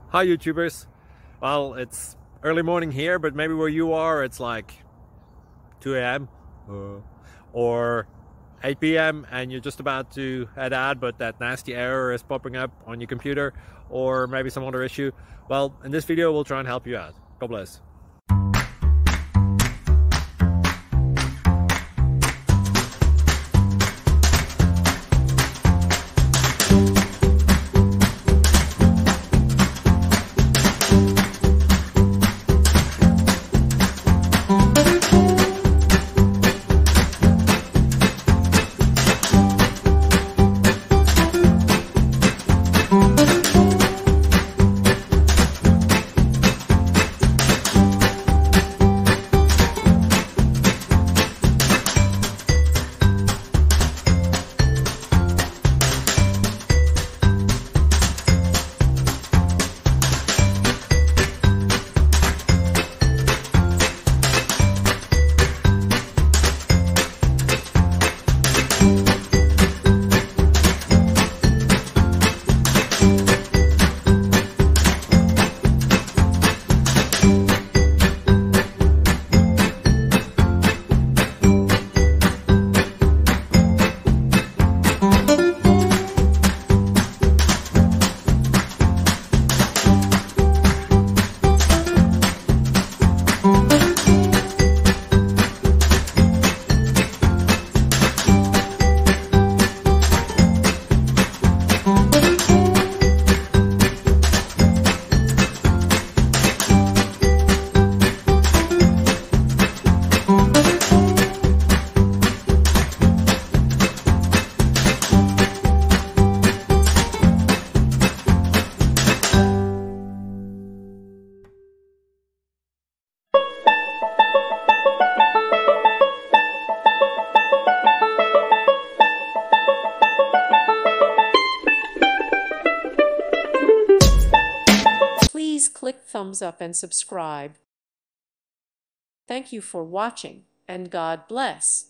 Hi YouTubers. Well, it's early morning here, but maybe where you are it's like 2 a.m. or 8 p.m. and you're just about to head out, but that nasty error is popping up on your computer, or maybe some other issue. Well, in this video we'll try and help you out. God bless. Please click thumbs up and subscribe. Thank you for watching, and God bless.